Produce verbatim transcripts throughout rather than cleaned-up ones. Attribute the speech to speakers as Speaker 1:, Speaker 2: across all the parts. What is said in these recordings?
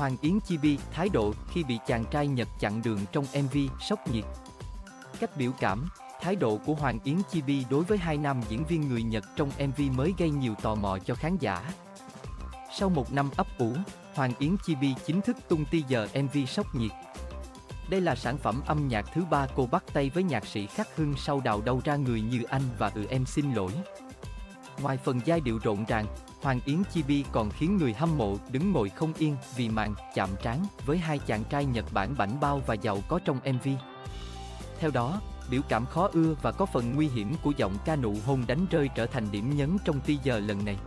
Speaker 1: Hoàng Yến Chibi thái độ khi bị chàng trai Nhật chặn đường trong em vê sốc nhiệt. Cách biểu cảm, thái độ của Hoàng Yến Chibi đối với hai nam diễn viên người Nhật trong em vê mới gây nhiều tò mò cho khán giả. Sau một năm ấp ủ, Hoàng Yến Chibi chính thức tung teaser em vê sốc nhiệt. Đây là sản phẩm âm nhạc thứ ba cô bắt tay với nhạc sĩ Khắc Hưng sau Đào đâu ra người như anh và Ừ em xin lỗi. Ngoài phần giai điệu rộn ràng, Hoàng Yến Chibi còn khiến người hâm mộ đứng ngồi không yên vì màn chạm trán với hai chàng trai Nhật Bản bảnh bao và giàu có trong em vê. Theo đó, biểu cảm khó ưa và có phần nguy hiểm của giọng ca nụ hôn đánh rơi trở thành điểm nhấn trong teaser lần này.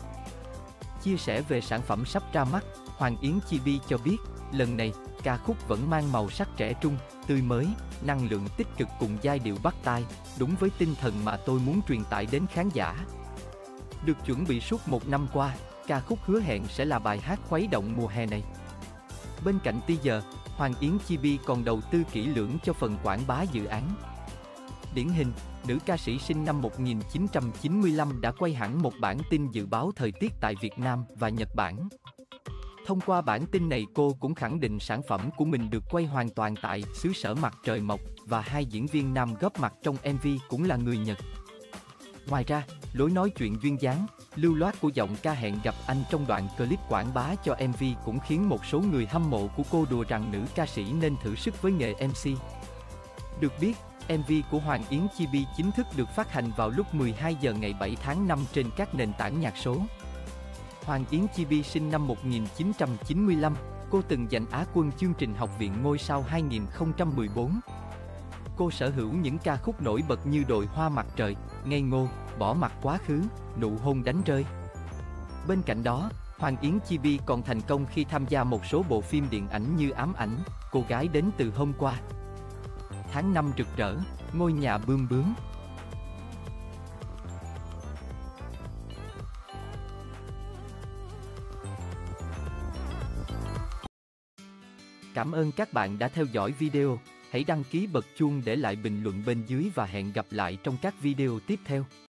Speaker 1: Chia sẻ về sản phẩm sắp ra mắt, Hoàng Yến Chibi cho biết, lần này, ca khúc vẫn mang màu sắc trẻ trung, tươi mới, năng lượng tích cực cùng giai điệu bắt tai, đúng với tinh thần mà tôi muốn truyền tải đến khán giả. Được chuẩn bị suốt một năm qua, ca khúc hứa hẹn sẽ là bài hát khuấy động mùa hè này. Bên cạnh teaser, Hoàng Yến Chibi còn đầu tư kỹ lưỡng cho phần quảng bá dự án. Điển hình, nữ ca sĩ sinh năm một nghìn chín trăm chín mươi lăm đã quay hẳn một bản tin dự báo thời tiết tại Việt Nam và Nhật Bản. Thông qua bản tin này cô cũng khẳng định sản phẩm của mình được quay hoàn toàn tại xứ sở mặt trời mọc và hai diễn viên nam góp mặt trong em vê cũng là người Nhật. Ngoài ra, lối nói chuyện duyên dáng, lưu loát của giọng ca hẹn gặp anh trong đoạn clip quảng bá cho em vê cũng khiến một số người hâm mộ của cô đùa rằng nữ ca sĩ nên thử sức với nghề em xê. Được biết, em vê của Hoàng Yến Chibi chính thức được phát hành vào lúc mười hai giờ ngày bảy tháng năm trên các nền tảng nhạc số. Hoàng Yến Chibi sinh năm một nghìn chín trăm chín mươi lăm, cô từng giành Á quân chương trình Học viện Ngôi sao hai nghìn không trăm mười bốn. Cô sở hữu những ca khúc nổi bật như Đồi hoa mặt trời, Ngây ngô, Bỏ mặt quá khứ, Nụ hôn đánh rơi. Bên cạnh đó, Hoàng Yến Chibi còn thành công khi tham gia một số bộ phim điện ảnh như Ám ảnh, Cô gái đến từ hôm qua, Tháng năm rực rỡ, Ngôi nhà bươm bướm. Cảm ơn các bạn đã theo dõi video. Hãy đăng ký bật chuông để lại bình luận bên dưới và hẹn gặp lại trong các video tiếp theo.